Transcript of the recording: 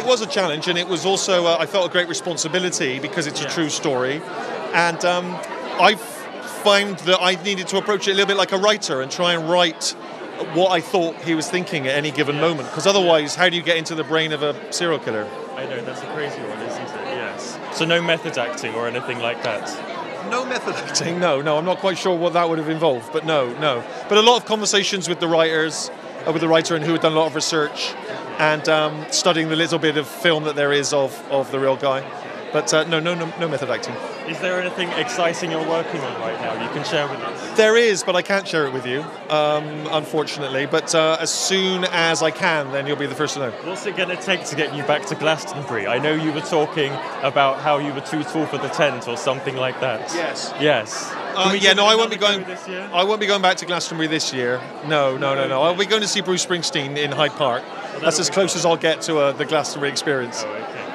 it was a challenge, and it was also, I felt a great responsibility because it's a true story. And I found that I needed to approach it a little bit like a writer and try and write what I thought he was thinking at any given moment. Because otherwise, how do you get into the brain of a serial killer? I know, that's a crazy one, isn't it? Yes. So no method acting or anything like that? No method acting, no. I'm not quite sure what that would have involved, but no. But a lot of conversations with the writers, with the writer and who had done a lot of research, and studying the little bit of film that there is of the real guy. But no method acting. Is there anything exciting you're working on right now you can share with us? There is, but I can't share it with you, unfortunately. But as soon as I can, then you'll be the first to know. What's it going to take to get you back to Glastonbury? I know you were talking about how you were too tall for the tent or something like that. Yes. I won't be going this year. I won't be going back to Glastonbury this year. No. I'll be going to see Bruce Springsteen in Hyde Park. That's as close as I'll get to the Glastonbury experience. Oh, okay.